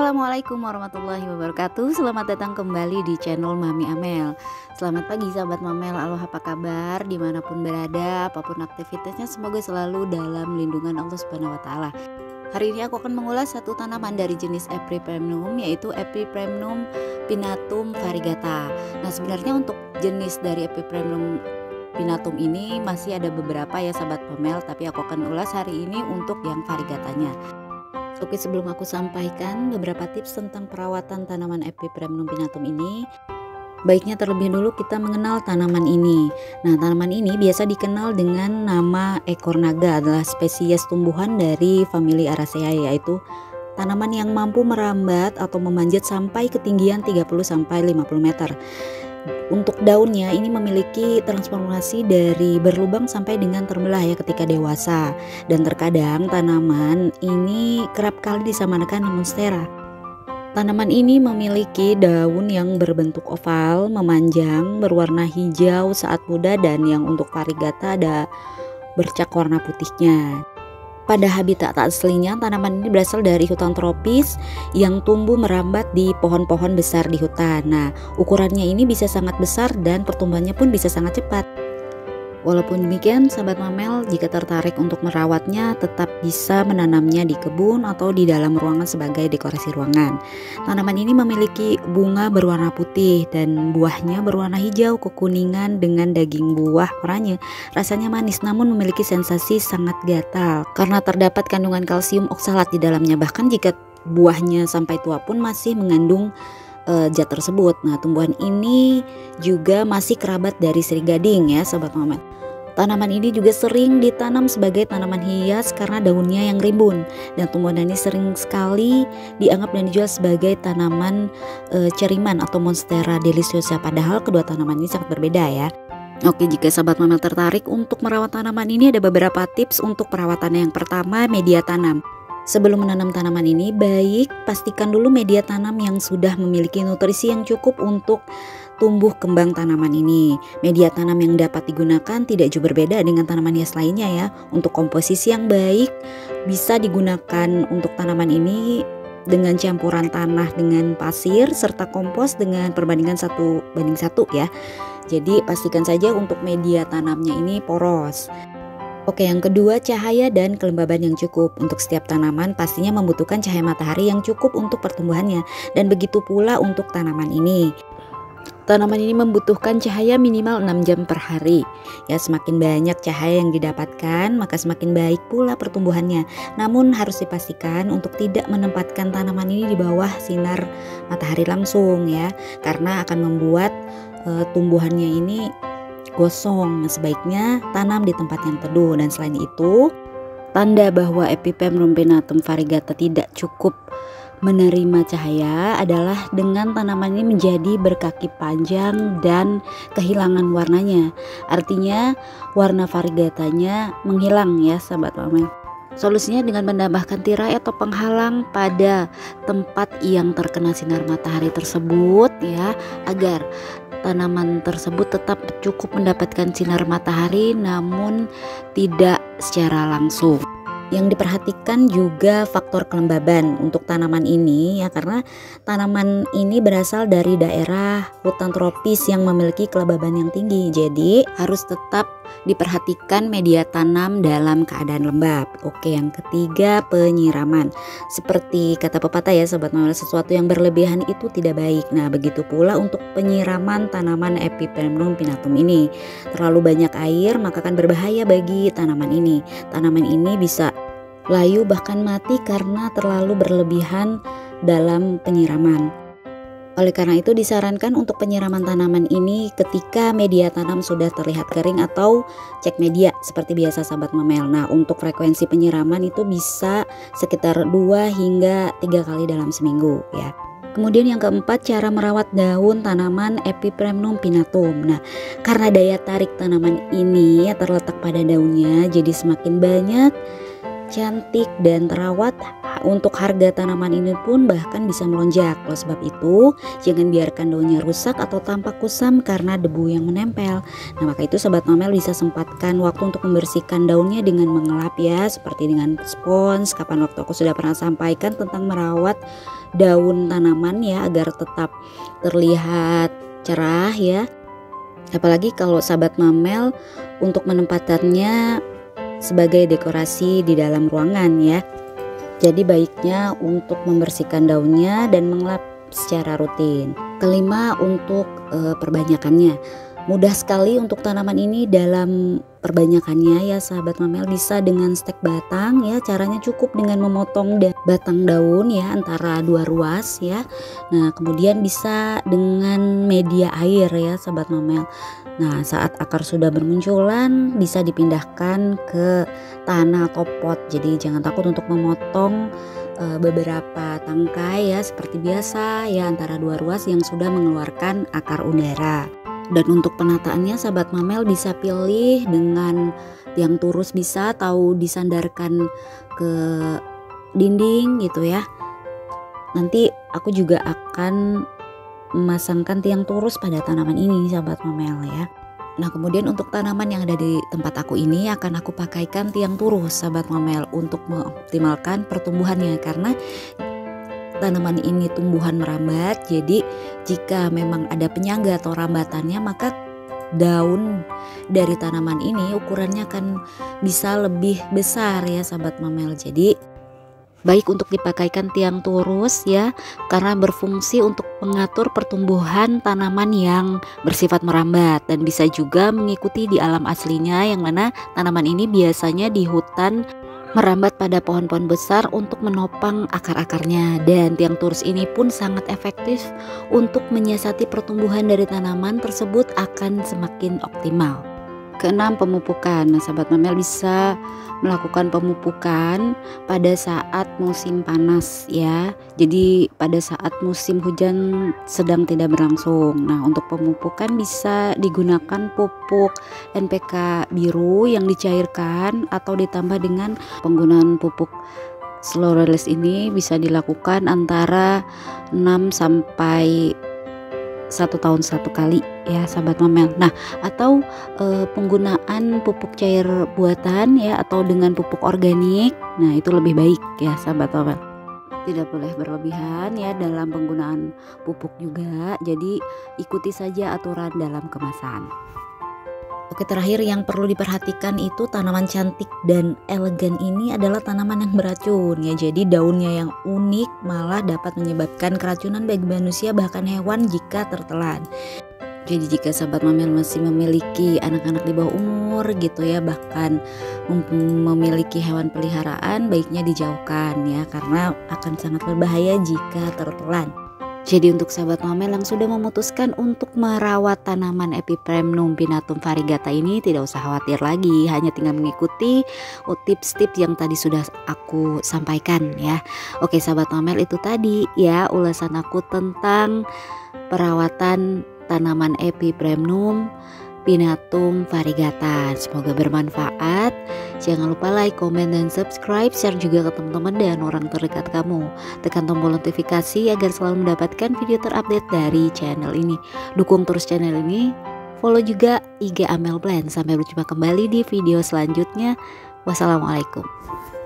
Assalamualaikum warahmatullahi wabarakatuh. Selamat datang kembali di channel Mami Amel. Selamat pagi sahabat Mamel. Halo, apa kabar? Dimanapun berada, apapun aktivitasnya, semoga selalu dalam lindungan Allah Subhanahu wa Ta'ala. Hari ini aku akan mengulas satu tanaman dari jenis Epipremnum, yaitu Epipremnum pinnatum variegata. Nah, sebenarnya untuk jenis dari Epipremnum pinnatum ini masih ada beberapa ya sahabat Mamel, tapi aku akan ulas hari ini untuk yang variegatanya. Oke, sebelum aku sampaikan beberapa tips tentang perawatan tanaman Epipremnum pinnatum ini, baiknya terlebih dulu kita mengenal tanaman ini. Nah, tanaman ini biasa dikenal dengan nama ekor naga, adalah spesies tumbuhan dari famili Araceae, yaitu tanaman yang mampu merambat atau memanjat sampai ketinggian 30-50 meter. Untuk daunnya ini memiliki transformasi dari berlubang sampai dengan terbelah ya ketika dewasa, dan terkadang tanaman ini kerap kali disamakan dengan monstera. Tanaman ini memiliki daun yang berbentuk oval, memanjang, berwarna hijau saat muda, dan yang untuk variegata ada bercak warna putihnya. Pada habitat aslinya, tanaman ini berasal dari hutan tropis yang tumbuh merambat di pohon-pohon besar di hutan. Nah, ukurannya ini bisa sangat besar dan pertumbuhannya pun bisa sangat cepat. Walaupun demikian, sahabat Mamel, jika tertarik untuk merawatnya, tetap bisa menanamnya di kebun atau di dalam ruangan sebagai dekorasi ruangan. Tanaman ini memiliki bunga berwarna putih dan buahnya berwarna hijau kekuningan dengan daging buah oranye. Rasanya manis namun memiliki sensasi sangat gatal karena terdapat kandungan kalsium oksalat di dalamnya. Bahkan jika buahnya sampai tua pun masih mengandung zat tersebut. Nah, tumbuhan ini juga masih kerabat dari sirih gading ya sahabat Mamel. Tanaman ini juga sering ditanam sebagai tanaman hias karena daunnya yang rimbun, dan tumbuhan ini sering sekali dianggap dan dijual sebagai tanaman ceriman atau monstera deliciosa, padahal kedua tanaman ini sangat berbeda ya. Oke, jika sahabat Mamel tertarik untuk merawat tanaman ini, ada beberapa tips untuk perawatannya. Yang pertama, media tanam. Sebelum menanam tanaman ini, baik pastikan dulu media tanam yang sudah memiliki nutrisi yang cukup untuk tumbuh kembang tanaman ini. Media tanam yang dapat digunakan tidak jauh berbeda dengan tanaman hias lainnya ya. Untuk komposisi yang baik, bisa digunakan untuk tanaman ini dengan campuran tanah dengan pasir serta kompos dengan perbandingan 1:1 ya. Jadi pastikan saja untuk media tanamnya ini poros. Oke, yang kedua, cahaya dan kelembaban yang cukup. Untuk setiap tanaman pastinya membutuhkan cahaya matahari yang cukup untuk pertumbuhannya, dan begitu pula untuk tanaman ini. Tanaman ini membutuhkan cahaya minimal 6 jam per hari. Ya, semakin banyak cahaya yang didapatkan, maka semakin baik pula pertumbuhannya. Namun harus dipastikan untuk tidak menempatkan tanaman ini di bawah sinar matahari langsung ya, karena akan membuat tumbuhannya ini gosong. Sebaiknya tanam di tempat yang teduh. Dan selain itu, tanda bahwa Epipremnum pinnatum variegata tidak cukup menerima cahaya adalah dengan tanaman ini menjadi berkaki panjang dan kehilangan warnanya. Artinya warna variegatanya menghilang ya sahabat Mamel. Solusinya dengan menambahkan tirai atau penghalang pada tempat yang terkena sinar matahari tersebut ya, agar tanaman tersebut tetap cukup mendapatkan sinar matahari namun tidak secara langsung. Yang diperhatikan juga faktor kelembaban untuk tanaman ini ya, karena tanaman ini berasal dari daerah hutan tropis yang memiliki kelembaban yang tinggi. Jadi harus tetap diperhatikan media tanam dalam keadaan lembab. Oke, yang ketiga, penyiraman. Seperti kata pepatah ya sahabat Mamel, sesuatu yang berlebihan itu tidak baik. Nah, begitu pula untuk penyiraman tanaman Epipremnum pinnatum ini. Terlalu banyak air maka akan berbahaya bagi tanaman ini. Tanaman ini bisa layu bahkan mati karena terlalu berlebihan dalam penyiraman. Oleh karena itu disarankan untuk penyiraman tanaman ini ketika media tanam sudah terlihat kering atau cek media seperti biasa sahabat Mamel. Nah, untuk frekuensi penyiraman itu bisa sekitar 2 hingga 3 kali dalam seminggu ya. Kemudian yang keempat, cara merawat daun tanaman Epipremnum pinnatum. Nah, karena daya tarik tanaman ini terletak pada daunnya, jadi semakin banyak, cantik dan terawat, untuk harga tanaman ini pun bahkan bisa melonjak. Oleh sebab itu, jangan biarkan daunnya rusak atau tampak kusam karena debu yang menempel. Nah, maka itu sahabat Mamel bisa sempatkan waktu untuk membersihkan daunnya dengan mengelap ya, seperti dengan spons. Kapan waktu aku sudah pernah sampaikan tentang merawat daun tanaman ya, agar tetap terlihat cerah ya. Apalagi kalau sahabat mamel untuk menempatannya sebagai dekorasi di dalam ruangan ya. Jadi baiknya untuk membersihkan daunnya dan mengelap secara rutin. Kelima, untuk perbanyakannya. Mudah sekali untuk tanaman ini dalam perbanyakannya ya sahabat mamel, bisa dengan stek batang ya. Caranya cukup dengan memotong batang daun ya antara 2 ruas ya. Nah, kemudian bisa dengan media air ya sahabat mamel. Nah, saat akar sudah bermunculan bisa dipindahkan ke tanah atau pot. Jadi jangan takut untuk memotong beberapa tangkai ya seperti biasa ya, antara 2 ruas yang sudah mengeluarkan akar udara. Dan untuk penataannya sahabat mamel bisa pilih dengan tiang turus bisa, atau disandarkan ke dinding gitu ya. Nanti aku juga akan memasangkan tiang turus pada tanaman ini sahabat mamel ya. Nah, kemudian untuk tanaman yang ada di tempat aku ini akan aku pakaikan tiang turus sahabat mamel untuk mengoptimalkan pertumbuhannya, karena tanaman ini tumbuhan merambat. Jadi jika memang ada penyangga atau rambatannya, maka daun dari tanaman ini ukurannya akan bisa lebih besar ya sahabat mamel. Jadi baik untuk dipakaikan tiang turus ya, karena berfungsi untuk mengatur pertumbuhan tanaman yang bersifat merambat, dan bisa juga mengikuti di alam aslinya, yang mana tanaman ini biasanya di hutan merambat pada pohon-pohon besar untuk menopang akar-akarnya. Dan tiang turus ini pun sangat efektif untuk menyiasati pertumbuhan dari tanaman tersebut akan semakin optimal. Keenam, pemupukan. Nah, sahabat mamel bisa melakukan pemupukan pada saat musim panas ya. Jadi pada saat musim hujan sedang tidak berlangsung. Nah, untuk pemupukan bisa digunakan pupuk NPK biru yang dicairkan atau ditambah dengan penggunaan pupuk slow release. Ini bisa dilakukan antara 6 sampai 1 tahun 1 kali ya sahabat mamel. Nah, atau penggunaan pupuk cair buatan ya, atau dengan pupuk organik. Nah, itu lebih baik ya sahabat mamel. Tidak boleh berlebihan ya dalam penggunaan pupuk juga. Jadi ikuti saja aturan dalam kemasan. Oke, terakhir yang perlu diperhatikan itu tanaman cantik dan elegan ini adalah tanaman yang beracun ya. Jadi daunnya yang unik malah dapat menyebabkan keracunan bagi manusia bahkan hewan jika tertelan. Jadi jika sahabat mamel masih memiliki anak-anak di bawah umur gitu ya, bahkan memiliki hewan peliharaan, baiknya dijauhkan ya, karena akan sangat berbahaya jika tertelan. Jadi untuk sahabat mamel yang sudah memutuskan untuk merawat tanaman Epipremnum pinnatum variegata ini, tidak usah khawatir lagi, hanya tinggal mengikuti tips-tips yang tadi sudah aku sampaikan ya. Oke sahabat mamel, itu tadi ya ulasan aku tentang perawatan tanaman Epipremnum pinnatum variegata. Semoga bermanfaat. Jangan lupa like, komen, dan subscribe, share juga ke teman-teman dan orang terdekat kamu. Tekan tombol notifikasi agar selalu mendapatkan video terupdate dari channel ini. Dukung terus channel ini, follow juga IG Amel Plan. Sampai berjumpa kembali di video selanjutnya. Wassalamualaikum.